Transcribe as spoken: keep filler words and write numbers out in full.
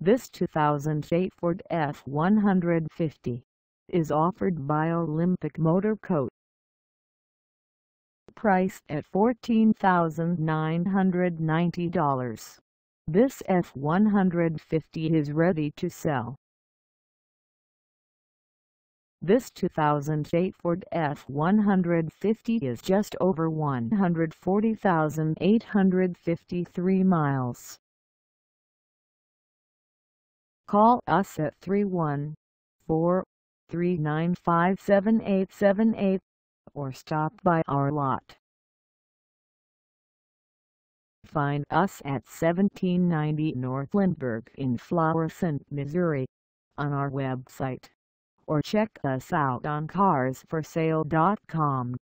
This two thousand eight Ford F one fifty is offered by Olympic Motor Co. Priced at fourteen thousand nine hundred ninety dollars, this F one fifty is ready to sell. This two thousand eight Ford F one fifty is just over one hundred forty thousand eight hundred fifty-three miles. Call us at three one four, three nine five, seven eight seven eight or stop by our lot. Find us at seventeen ninety North Lindbergh in Florissant, Missouri, on our website, or check us out on cars for sale dot com.